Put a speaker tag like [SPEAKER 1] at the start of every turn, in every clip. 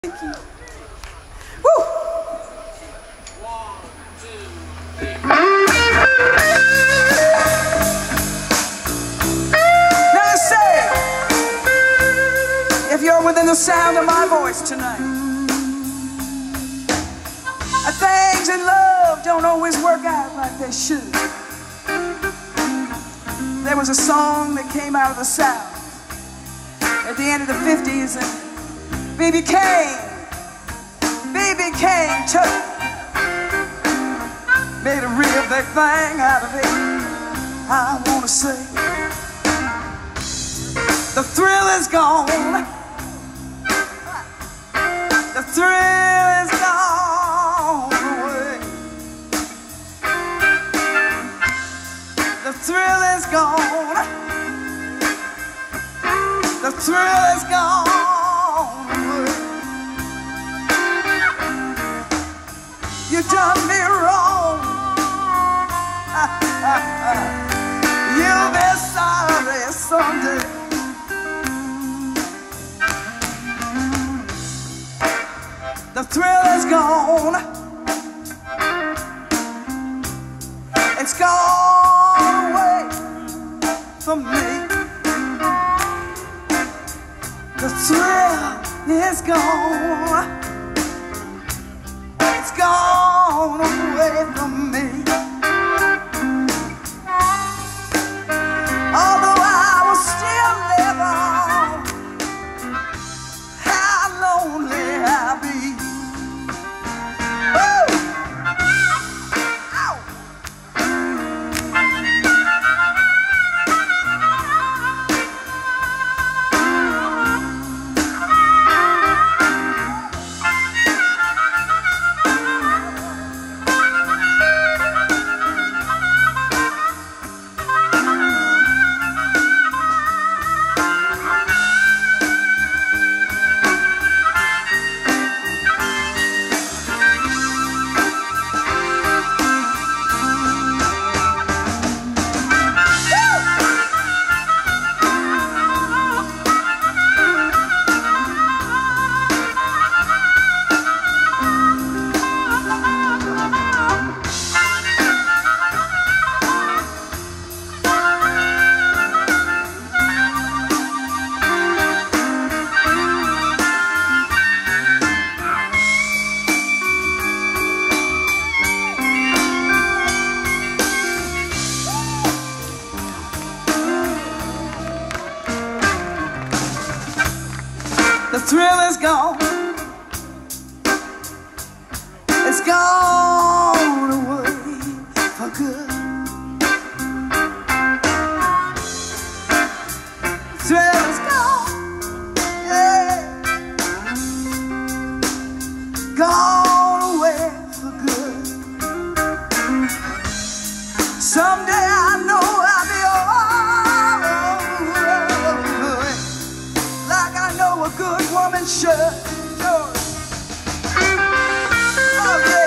[SPEAKER 1] Thank you. Woo!
[SPEAKER 2] 1, 2, 3.
[SPEAKER 1] Now say, if you're within the sound of my voice tonight, things in love don't always work out like they should. There was a song that came out of the South at the end of the 50s, and B.B. King took, made a real big thing out of it. I want to say, the thrill is gone. The thrill is gone away. The thrill is gone. The thrill is gone away. You done me wrong. You'll be sorry someday. The thrill is gone. It's gone away from me. The thrill is gone. It's gone away from me. Although I will still live on, how lonely I'll be. Woo! Ow! The thrill is gone. It's gone away for good. The thrill is gone, yeah. Gone away for good. Someday I know I'll be all over, like I know a good woman should. Oh, yeah.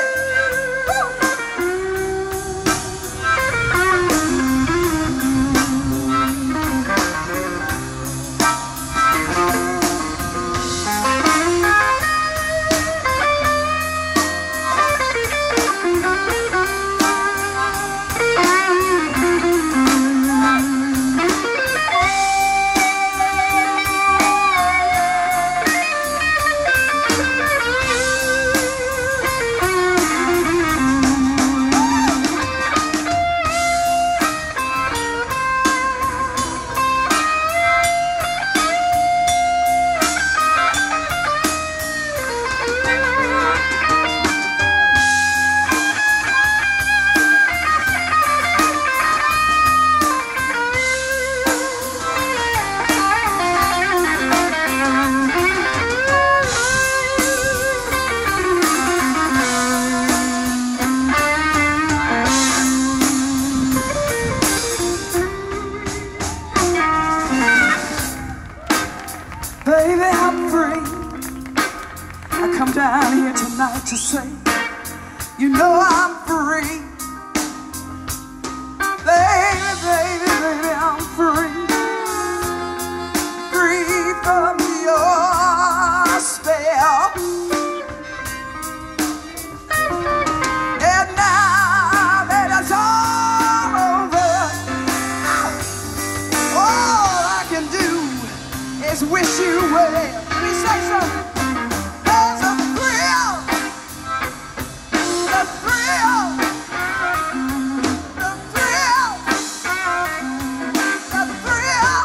[SPEAKER 1] Baby, I'm free. I come down here tonight to say, you know I'm free. Baby, baby, baby, I'm free. Free from your spell. wish you well. Let me say something. There's a thrill, the thrill, the thrill, the thrill.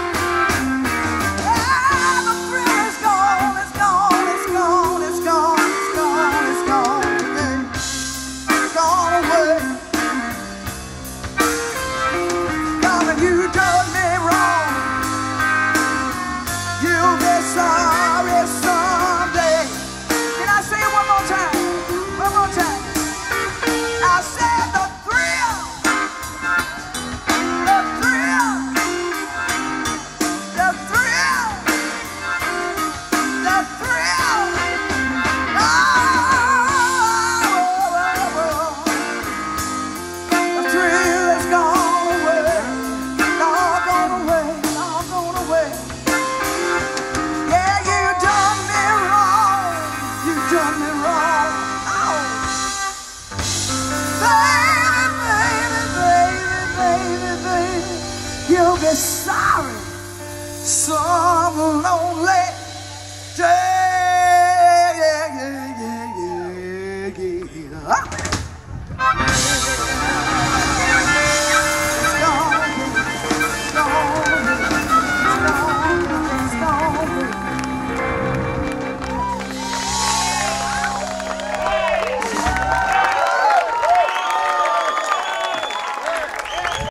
[SPEAKER 1] Yeah, the thrill is gone, it's gone, it's gone, it's gone, it's gone, it's gone today. It's gone away. Darling, you done me wrong. You'll be sorry someday. Can I say it one more time? One more time. I said the thrill, the thrill, the thrill, the thrill. Oh, the thrill is gone away, all gone away, all gone away. Yeah, you done me wrong. You done me wrong. Oh, baby, baby, baby, baby, you'll be sorry someday.